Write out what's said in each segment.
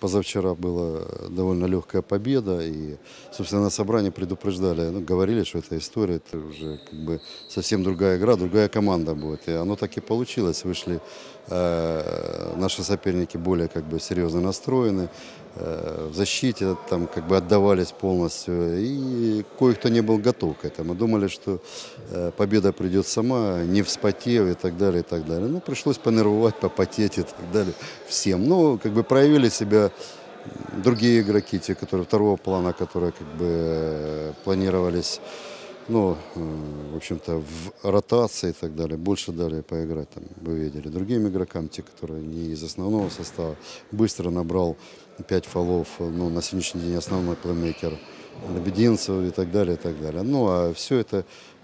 позавчера была довольно легкая победа, и, собственно, на собрании предупреждали, ну, говорили, что эта история, это уже как бы совсем другая игра, другая команда будет. И оно так и получилось. Вышли наши соперники более как бы серьезно настроены, в защите там как бы отдавались полностью, и кое-кто не был готов к этому. Думали, что победа придет сама, не вспотев и так далее, и так далее. Ну, пришлось понервовать, попотеть и так далее всем. Ну, как бы проявили себя другие игроки, те, которые второго плана, которые как бы планировались, ну, в общем-то, в ротации и так далее, больше дали поиграть, там, вы видели. Другим игрокам, те, которые не из основного состава, быстро набрал 5 фолов, ну, на сегодняшний день основной плеймейкер Лебединцев и так далее, и так далее. Ну, а все это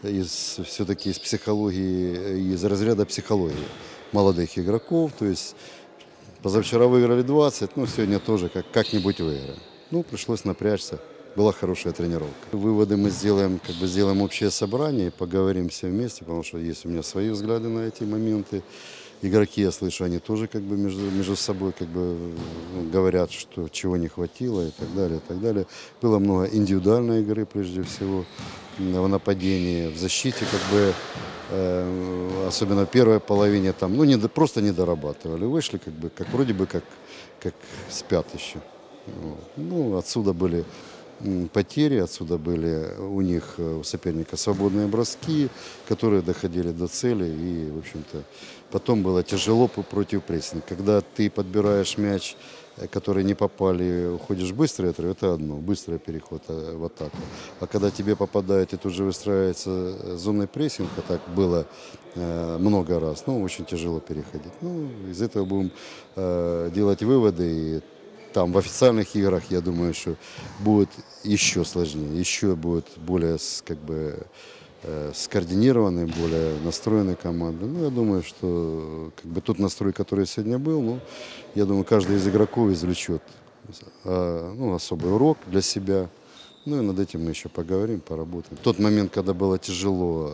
все-таки из психологии, из разряда психологии молодых игроков, то есть позавчера выиграли 20, ну, сегодня тоже как-нибудь выиграем. Ну, пришлось напрячься. Была хорошая тренировка. Выводы мы сделаем, как бы сделаем общее собрание и поговорим все вместе, потому что есть у меня свои взгляды на эти моменты. Игроки, я слышу, они тоже как бы между собой как бы говорят, что чего не хватило и так далее, и так далее. Было много индивидуальной игры прежде всего в нападении, в защите как бы, особенно в первой половине там, ну просто не дорабатывали, вышли как бы, как вроде бы как спят еще. Вот. Ну, отсюда были потери, отсюда были у них, у соперника, свободные броски, которые доходили до цели, и, в общем-то, потом было тяжело против прессинга. Когда ты подбираешь мяч, который не попали, уходишь быстро, это одно, быстрый переход в атаку. А когда тебе попадает и тут же выстраивается зонный прессинг, а так было много раз, ну, очень тяжело переходить. Ну, из этого будем делать выводы, и там в официальных играх, я думаю, что будет еще сложнее, еще будет более как бы скоординированной, более настроенной командой. Ну, я думаю, что как бы тот настрой, который сегодня был, ну, я думаю, каждый из игроков извлечет ну, особый урок для себя. Ну и над этим мы еще поговорим, поработаем. В тот момент, когда было тяжело,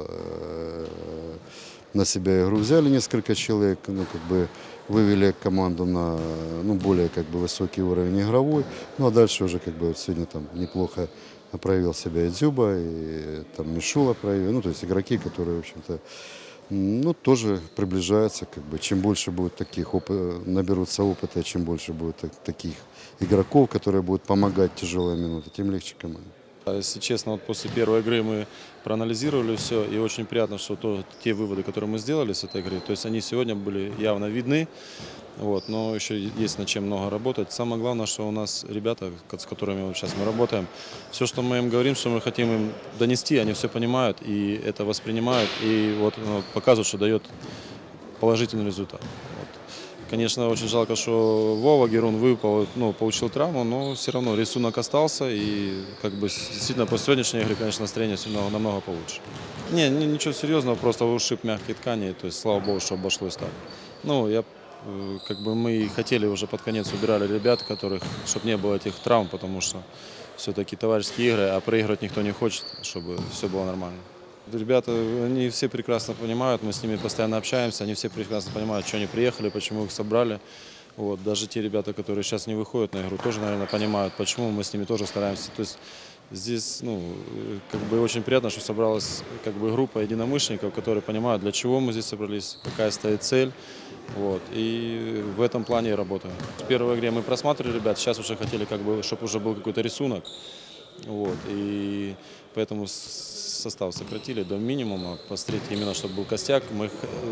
на себя игру взяли несколько человек, ну, как бы вывели команду на, ну, более как бы высокий уровень игровой. Ну а дальше уже как бы сегодня там неплохо проявил себя и Дзюба, и там Мишула проявил. Ну, то есть игроки, которые, в общем-то, ну, тоже приближаются, как бы, чем больше будет таких наберутся опыта, чем больше будет таких игроков, которые будут помогать в тяжелые минуты, тем легче команде. Если честно, вот после первой игры мы проанализировали все, и очень приятно, что те выводы, которые мы сделали с этой игры, то есть они сегодня были явно видны, вот, но еще есть над чем много работать. Самое главное, что у нас ребята, с которыми вот сейчас мы работаем, все, что мы им говорим, что мы хотим им донести, они все понимают и это воспринимают, и вот показывают, что дает положительный результат. Конечно, очень жалко, что Вова Герун выпал, ну, получил травму, но все равно рисунок остался. И как бы действительно после сегодняшней игры, конечно, настроение намного получше. Ничего серьезного, просто ушиб мягкие ткани. То есть, слава богу, что обошлось так. Ну, как бы мы и хотели уже под конец убирали ребят, чтобы не было этих травм, потому что все-таки товарищеские игры, а проигрывать никто не хочет, чтобы все было нормально. Ребята, они все прекрасно понимают, мы с ними постоянно общаемся, они все прекрасно понимают, что они приехали, почему их собрали. Вот, даже те ребята, которые сейчас не выходят на игру, тоже, наверное, понимают, почему мы с ними тоже стараемся. То есть здесь, ну, как бы очень приятно, что собралась как бы группа единомышленников, которые понимают, для чего мы здесь собрались, какая стоит цель. Вот, и в этом плане и работаем. В первой игре мы просматривали ребят, сейчас уже хотели, как бы, чтобы уже был какой-то рисунок. Вот, и поэтому состав сократили до минимума, посмотреть именно, чтобы был костяк. Мы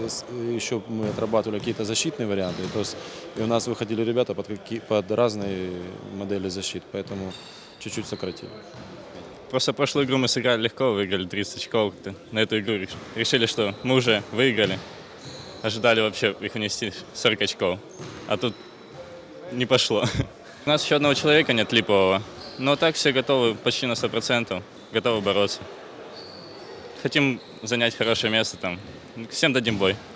отрабатывали какие-то защитные варианты, то есть и у нас выходили ребята под разные модели защит, поэтому чуть-чуть сократили. Просто прошлую игру мы сыграли легко, выиграли 30 очков. На эту игру решили, что мы уже выиграли. Ожидали вообще их унести 40 очков, а тут не пошло. У нас еще одного человека нет, Липового. Но так все готовы почти на 100%, готовы бороться. Хотим занять хорошее место там. Всем дадим бой.